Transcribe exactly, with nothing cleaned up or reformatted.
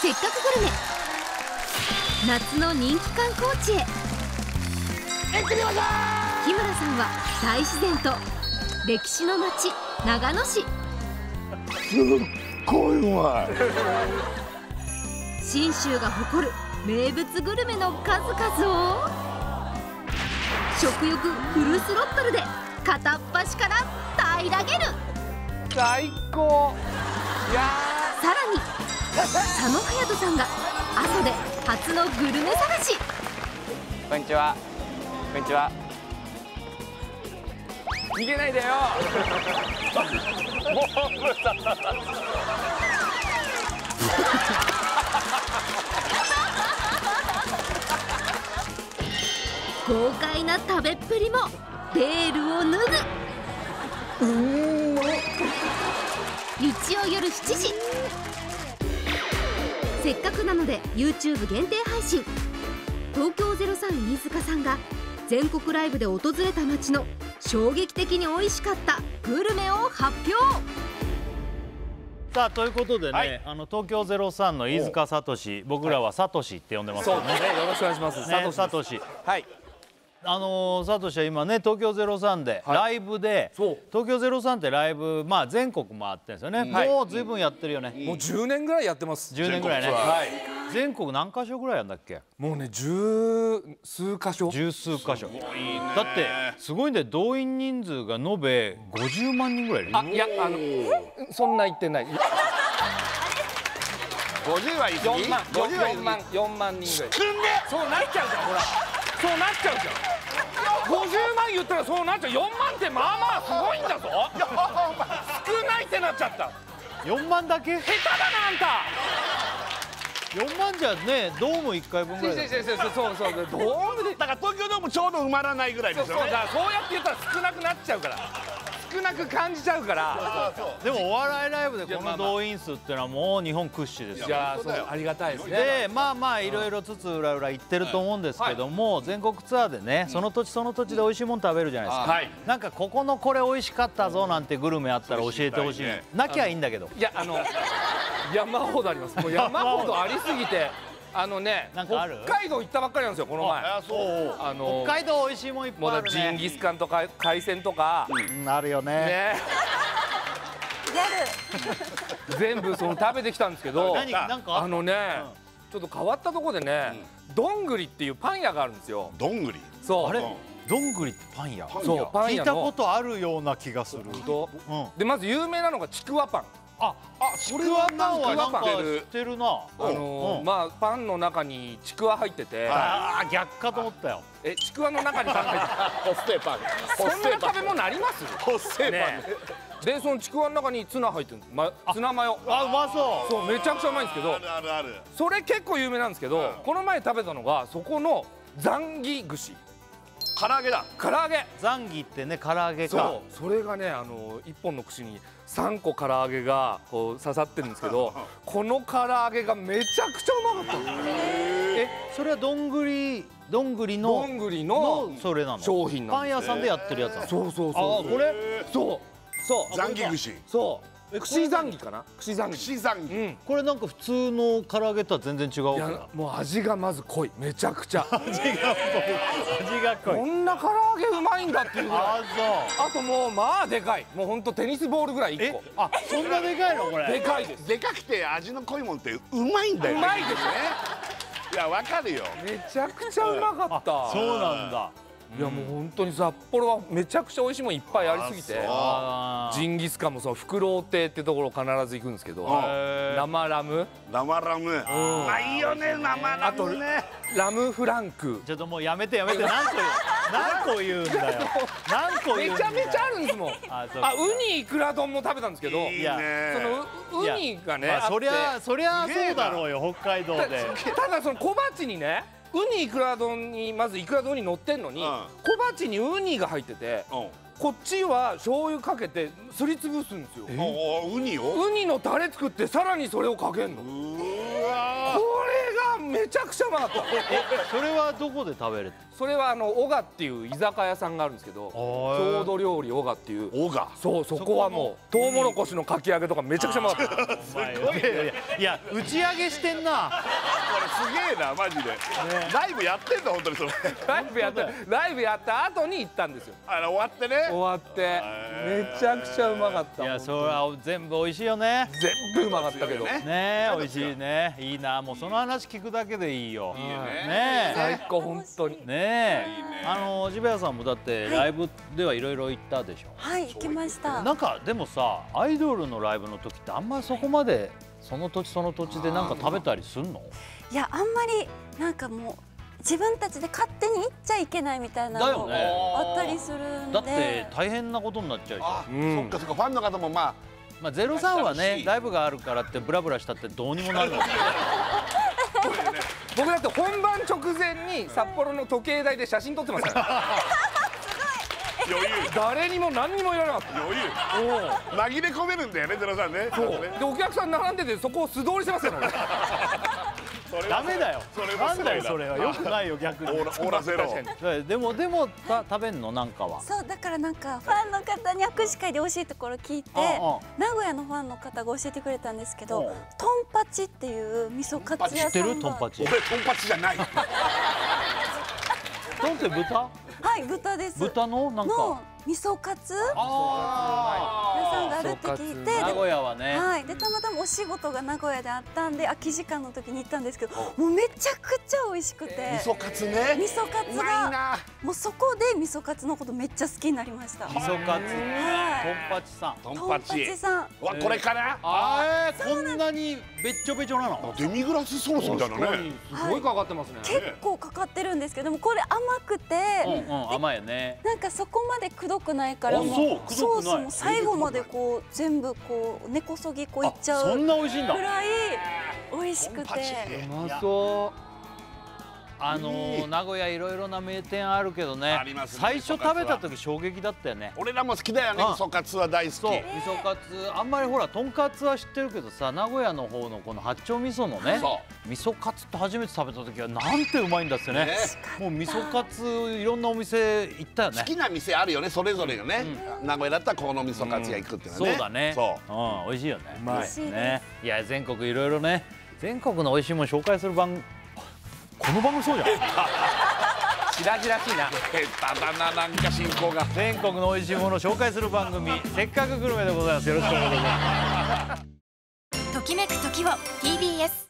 せっかくグルメ夏の人気観光地へ。 行ってみましょう。 日村さんは大自然と歴史の街長野市。 すっごいうまい。 信州が誇る名物グルメの数々を食欲フルスロットルで片っ端から平らげる。 最高。いやさらに佐野勇斗さんが阿蘇で初のグルメ探し。 こんにちは。こんにちは。逃げないでよ。もう豪快な食べっぷりもベールを脱ぐ。うん日曜夜しちじ。せっかくなので YouTube 限定配信。東京ゼロさん飯塚さんが全国ライブで訪れた街の衝撃的に美味しかったグルメを発表。 さあということでね、 はい、 あの東京ゼロさんの飯塚聡、僕らは聡って呼んでますよね。 そうですね。よろしくお願いします。 ね、 聡聡。 はい。 あのー、サトシは今ね東京ゼロさんでライブで、 そう東京ゼロさんってライブまあ全国回ってんですよね、 はいもう随分やってるよね、 もうじゅうねんぐらいやってます。 じゅうねんぐらいね。 全国ツアーはい。 全国何箇所ぐらいやんだっけ。 もうね十数箇所。 十数箇所。だってすごいんで動員人数が延べごじゅうまんにんぐらいいる。 あ、いやあのそんな言ってない。 ごじゅうは言い過ぎ。 四万ごじゅうは言い過ぎ。 四万四万人ぐらい。 すんげそうなっちゃうじゃんほら。そうなっちゃうじゃん。ごじゅうまん言ったらそうなっちゃう。よんまんってまあまあすごいんだぞ。少ないってなっちゃった。 よんまんだけ。 下手だなあんた。 よんまんじゃねドームいっかいぶんぐらいだ。 そうそうそうそうそう。ドームで。 だから東京ドームちょうど埋まらないぐらいそうそうですよね。 だからそうやって言ったら少なくなっちゃうから。少なく感じちゃうから。 でもお笑いライブでこのいやまあまあ動員数っていうのはもう日本屈指ですよ。 いやそうありがたいですね。 でまあまあいろいろつつ裏裏言ってると思うんですけども、全国ツアーでねその土地その土地で美味しいもの食べるじゃないですか、 はい。 なんかここのこれ美味しかったぞなんてグルメあったら教えてほしい。なきゃいいんだけど。 いやあの山ほどあります。もう山ほどありすぎて。あのね、 なんかある北海道行ったばっかりなんですよこの前。 あ、そう。 あの北海道美味しいもんいっぱもういあるね。 ジンギスカンとか海鮮とかうんあるよね。 ね。全部その食べてきたんですけど、 何なんかあったあのね、ちょっと変わったところでね、どんぐりっていうパン屋があるんですよ。 どんぐり。 そう。 あれどんぐりってパン屋。 そうパン聞いた屋の。 ことあるような気がする。 とうんでまず有名なのがちくわパン。 ああそれはなんかなんか知ってるな。 あのーまあパンの中にちくわ入ってて、 ああ逆かと思ったよ。 えちくわの中にパン入ってホッセーパン。 そんな食べ物ありますホッセーパン。 ねでそのちくわの中にツナ入ってるんです、ま、ツナマヨ。 あうまそうそうめちゃくちゃうまいんですけど、 あるあるある。 それ結構有名なんですけど、 うんこの前食べたのがそこのザンギ串唐揚げだ。 唐揚げ。 ザンギってね唐揚げか。 そうそれがねあのいっぽんの串にさんこ唐揚げがこう刺さってるんですけどこの唐揚げがめちゃくちゃうまかったんですよ。 えそれはどんぐりどんぐりのどんぐりののそれなの商品なんです。 パン屋さんでやってるやつなの。 そうそうそう。 あこれそうそうザンギ串。 そう串ザンギかな。串ザンギ。 串ザンギ。 うん。 これなんか普通の唐揚げとは全然違ういからやもう味がまず濃いめちゃくちゃ。 味が味が濃い。 こんな唐揚げうまいんだっていうぐらい。 あそうあともうまあでかい。もうほんとテニスボールぐらいいっえこ。 あそんなでかいのこれ。 でかいです。 でかくて味の濃いもんってうまいんだよね。 うまいですね。 いやわかるよ。 めちゃくちゃうまかった。 そうなんだ。 いやもう本当に札幌はめちゃくちゃ美味しいもんいっぱいありすぎて、 あジンギスカンもそのフクロウ亭ってところ必ず行くんですけど、 へー生ラム、 生ラム。うまいよね生ラムね。 ラムフランク、 ちょっともうやめてやめて何個言う何個言うんだよ。何個言めうんだよ。 ちゃめちゃあるんですもん。 あそうあ、ウニイクラ丼も食べたんですけど、 いいやね。 そのウウニがね、 まあそりあゃそりゃそうだろうよ北海道ってで。 ただその小鉢にね、ウニイクラ丼にまずイクラ丼に乗ってんのに、 うん小鉢にウニが入ってて、 うん。 こっちは醤油かけてすりつぶすんですよ。 おおウニを。 ウニのタレ作ってさらにそれをかけんの。 うわ。 これがめちゃくちゃうまかった。 えそれはどこで食べれる。 それはあのオガっていう居酒屋さんがあるんですけど、郷土料理オガっていう。 オガ。 そう、そこはもうトウモロコシのかき揚げとかめちゃくちゃうまかった。 すごいね。いや打ち上げしてんな。 これすげえなマジで。ライブやってんだ本当にそれ。 ライブやったライブやった後に行ったんですよ。 あの終わってね。 終わってめちゃくちゃうまかった。 いやそれは全部美味しいよね。 全部うまかったけどね。美味しいね。いいな。もうその話聞くだけでいいよ。 いいね。 ね。 最高本当に。 ね。あの渋谷さんもだってライブではいろいろ行ったでしょ。 はい行きました。 なんかでもさアイドルのライブの時ってあんまりそこまでその土地その土地でなんか食べたりすんの？ いやあんまりなんかもう自分たちで勝手に行っちゃいけないみたいなのがあったりするんで。 だって大変なことになっちゃうでしょ。 あ、そっかそっかファンの方もまあ。 まあゼロさんはねライブがあるからってブラブラしたってどうにもなるんですよ。 僕だって本番直前に札幌の時計台で写真撮ってますから。 余裕。 誰にも何にも言わなかった。 余裕。紛れ込めるんだよねゼロさんね。 そう。でお客さん並んでてそこを素通りしてますからね。 ダメだよ。 それなんだよそれはよくないよ逆に。 オーラゼロ。 でもでもた食べんのなんかは。 そうだからなんかファンの方に握手会で美味しいところ聞いて名古屋のファンの方が教えてくれたんですけどトンパチっていう味噌カツ屋さんが。 知ってるトンパチ。 俺トンパチじゃない。 トンって豚？ はい豚です。 豚のなんか。 の味噌カツ屋さんがあるって聞いて、 名古屋はね。 はいでたまたまお仕事が名古屋であったんで空き時間の時に行ったんですけどもうめちゃくちゃ美味しくて。 味噌カツね。 味噌カツがもうそこで味噌カツのことめっちゃ好きになりました。 味噌カツ。トンパチさん。 トントンパチパチ。さん。 わこれかな。 あえこんなにべっちょべちょなの。 デミグラスソースみたいなね。 すごいかかってますね。 結構かかってるんですけどでもこれ甘くて、 うんうん甘いよね。 なんかそこまでくどくないからもうソースも最後までこう全部こう根こそぎこういっちゃうそんな美味しいんだ。 ぐらい美味しくて。 うまそう。 あのー、名古屋いろいろな名店あるけどね。 ありますね。 最初食べた時衝撃だったよね。 俺らも好きだよね。味噌カツは大好き。 そう味噌カツあんまりほらとんかつは知ってるけどさ名古屋の方のこの八丁味噌のね味噌カツって初めて食べた時はなんてうまいんだってね。もう味噌カツいろんなお店行ったよね。 好きな店あるよねそれぞれがね。名古屋だったらこの味噌カツ屋行くっていうのはね。 そうだね。そううん美味しいよね。 うまいね。いや全国いろいろね全国の美味しいもの紹介する番この番組そうじゃん。 しらじらしいな。 下手だななんか進行が。 全国の美味しいものを紹介する番組せっかくグルメでございます。よろしくお願いします。 ときめく時を ティービーエス